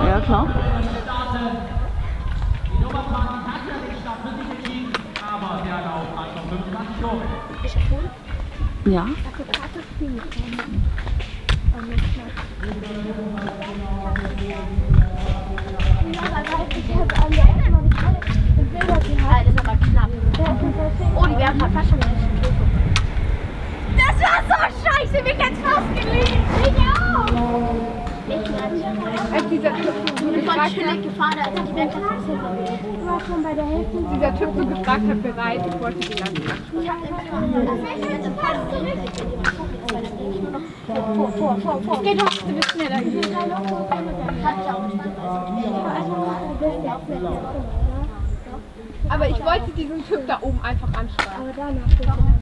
Ja, klar. Die Nummer 20 hat ja den Start für sich entschieden, aber der Lauf hat noch 25 Tore. Ja. Oh, die werden fast schon wieder. Das war so scheiße, mir ganz fast gelegen. Ich auch. Als dieser Typ so gefragt hat, Du warst schon bei der Hälfte. dieser Typ so gefragt hat, bereit, ich wollte die ganze Nacht. Ich hab vor. Geh doch, du bist schneller. Aber ich wollte diesen Typ da oben einfach anschreiben. Aber danach.